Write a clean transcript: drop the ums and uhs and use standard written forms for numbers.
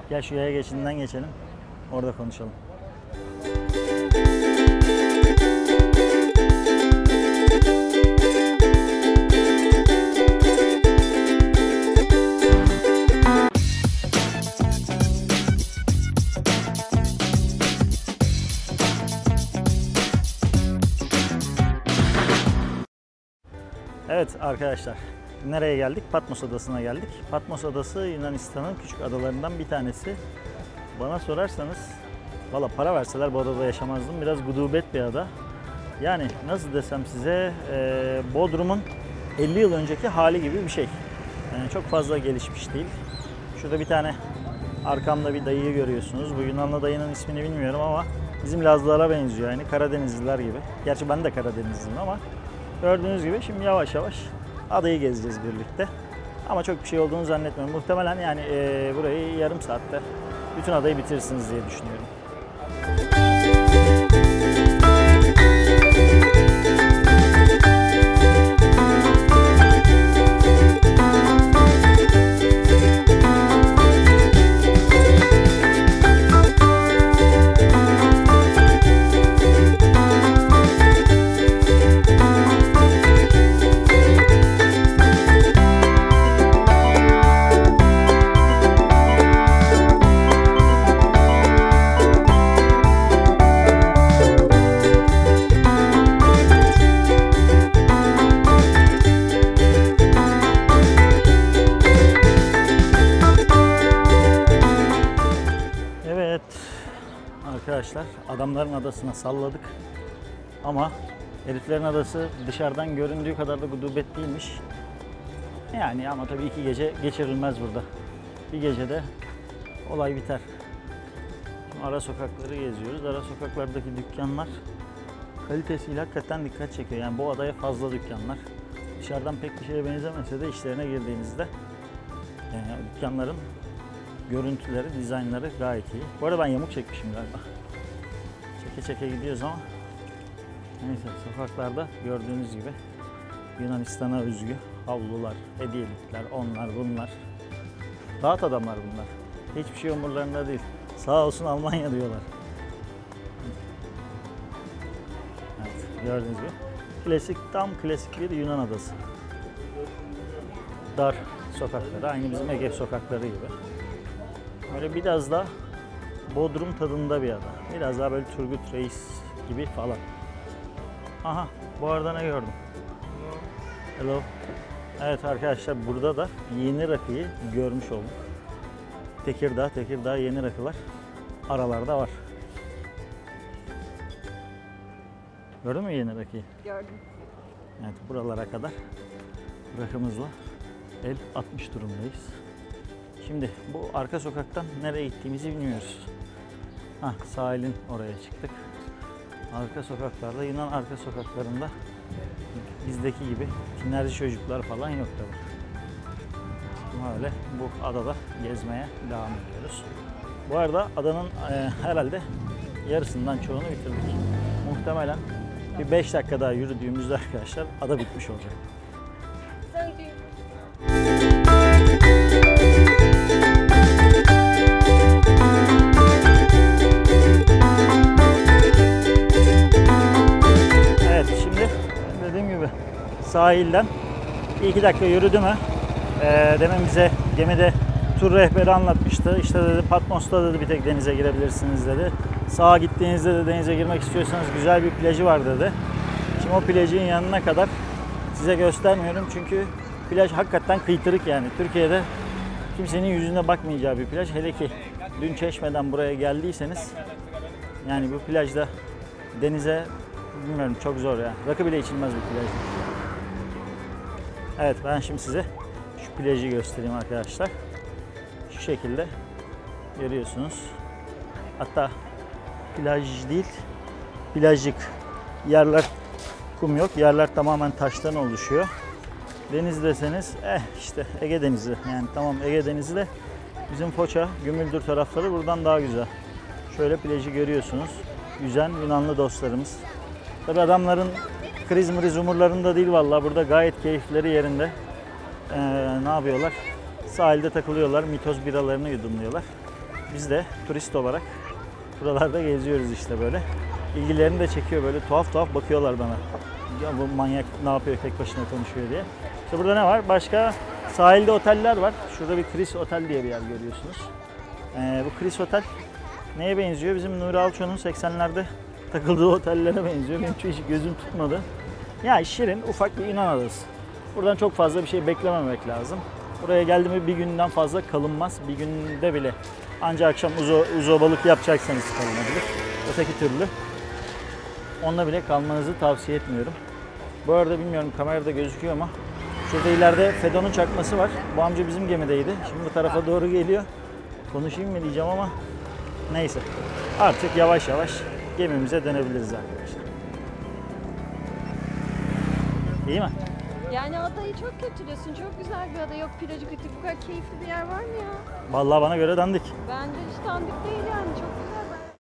Gel şu yaya geçidinden geçelim. Orada konuşalım. Evet arkadaşlar, nereye geldik? Patmos Adası'na geldik. Patmos Adası Yunanistan'ın küçük adalarından bir tanesi. Bana sorarsanız, valla para verseler bu adada yaşamazdım. Biraz gudubet bir ada. Yani nasıl desem size, Bodrum'un 50 yıl önceki hali gibi bir şey. Yani çok fazla gelişmiş değil. Şurada bir tane arkamda bir dayıyı görüyorsunuz. Bu Yunanlı dayının ismini bilmiyorum ama bizim Lazlılara benziyor, yani Karadenizliler gibi. Gerçi ben de Karadenizliyim ama gördüğünüz gibi şimdi yavaş yavaş adayı gezeceğiz birlikte. Ama çok bir şey olduğunu zannetmiyorum. Muhtemelen yani burayı yarım saatte bütün adayı bitirirsiniz diye düşünüyorum. Arkadaşlar, adamların adasına salladık ama heriflerin adası dışarıdan göründüğü kadar da gudubet değilmiş. Yani ama tabii 2 gece geçirilmez burada. Bir gecede olay biter. Şimdi ara sokakları geziyoruz. Ara sokaklardaki dükkanlar kalitesiyle hakikaten dikkat çekiyor. Yani bu adaya fazla dükkanlar. Dışarıdan pek bir şeye benzemese de içlerine girdiğinizde dükkanların görüntüleri, dizaynları gayet iyi. Bu arada ben yamuk çekmişim galiba. Çeke çeke gidiyoruz ama neyse, sokaklarda gördüğünüz gibi Yunanistan'a özgü havlular, hediyelikler, onlar bunlar. Rahat adamlar bunlar. Hiçbir şey umurlarında değil. Sağ olsun Almanya diyorlar. Evet, gördüğünüz gibi klasik, tam klasik bir Yunan adası. Dar sokakları, aynı bizim Ege sokakları gibi. Böyle biraz da Bodrum tadında bir ada. Biraz daha böyle Turgut Reis gibi falan. Aha, bu arada ne gördüm? Hello. Evet arkadaşlar, burada da yeni rakıyı görmüş olduk. Tekirdağ yeni rakılar aralarda var. Gördün mü yeni rakıyı? Gördüm. Evet, buralara kadar rakımızla el atmış durumdayız. Şimdi bu arka sokaktan nereye gittiğimizi bilmiyoruz. Sahilin oraya çıktık. Arka sokaklarda, Yunan arka sokaklarında bizdeki gibi tinerci çocuklar falan yok tabii. Öyle bu adada gezmeye devam ediyoruz. Bu arada adanın herhalde yarısından çoğunu bitirdik. Muhtemelen bir 5 dakika daha yürüdüğümüzde arkadaşlar ada bitmiş olacak. Sahilden 2 dakika yürüdü mü? Demin bize gemide tur rehberi anlatmıştı. İşte dedi, Patmos'ta dedi bir tek denize girebilirsiniz dedi. Sağa gittiğinizde de denize girmek istiyorsanız güzel bir plajı var dedi. Şimdi o plajın yanına kadar size göstermiyorum çünkü plaj hakikaten kıytırık yani. Türkiye'de kimsenin yüzüne bakmayacağı bir plaj. Hele ki dün Çeşme'den buraya geldiyseniz yani bu plajda denize bilmiyorum, çok zor ya. Rakı bile içilmez bir plaj. Evet, ben şimdi size şu plajı göstereyim arkadaşlar. Şu şekilde görüyorsunuz. Hatta plaj değil, plajcık. Yerler kum yok. Yerler tamamen taştan oluşuyor. Deniz deseniz işte Ege Denizi. Yani tamam, Ege Denizi de bizim Foça, Gümüldür tarafları buradan daha güzel. Şöyle plajı görüyorsunuz. Yüzen Yunanlı dostlarımız. Tabi adamların kriz umurlarında değil vallahi. Burada gayet keyifleri yerinde. Ne yapıyorlar? Sahilde takılıyorlar. Mitoz biralarını yudumluyorlar. Biz de turist olarak buralarda geziyoruz işte böyle. İlgilerini de çekiyor, böyle tuhaf tuhaf bakıyorlar bana. Ya bu manyak ne yapıyor, tek başına konuşuyor diye. İşte burada ne var? Başka sahilde oteller var. Şurada bir Chris Otel diye bir yer görüyorsunuz. Bu Chris Otel neye benziyor? Bizim Nuri Alço'nun 80'lerde takıldığı otellere benziyor. Benim hiç gözüm tutmadı. Ya şirin, ufak bir Yunan adası. Buradan çok fazla bir şey beklememek lazım. Buraya geldiğimde bir günden fazla kalınmaz. Bir günde bile ancak akşam uzo balık yapacaksanız kalınabilir. Öteki türlü onunla bile kalmanızı tavsiye etmiyorum. Bu arada bilmiyorum kamerada gözüküyor ama şurada ileride Fedon'un çakması var. Bu amca bizim gemideydi. Şimdi bu tarafa doğru geliyor. Konuşayım mı diyeceğim ama neyse. Artık yavaş yavaş gemimize dönebiliriz arkadaşlar. İyi mi? Yani adayı çok kötülüyorsun. Çok güzel bir ada. Yok plajı kötü. Bu kadar keyifli bir yer var mı ya? Vallahi bana göre dandik. Bence hiç dandik değil yani. Çok